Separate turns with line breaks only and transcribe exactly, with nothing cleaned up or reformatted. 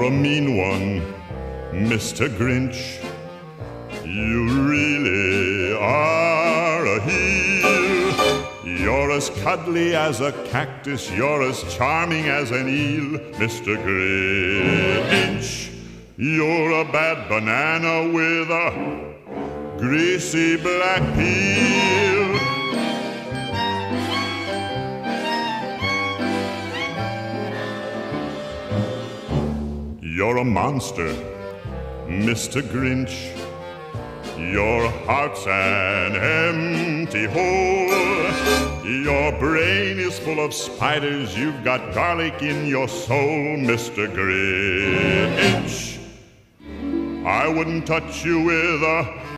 You're a mean one, Mister Grinch. You really are a heel. You're as cuddly as a cactus, you're as charming as an eel, Mister Grinch. You're a bad banana with a greasy black peel. You're a monster, Mister Grinch. Your heart's an empty hole. Your brain is full of spiders. You've got garlic in your soul, Mister Grinch. I wouldn't touch you with a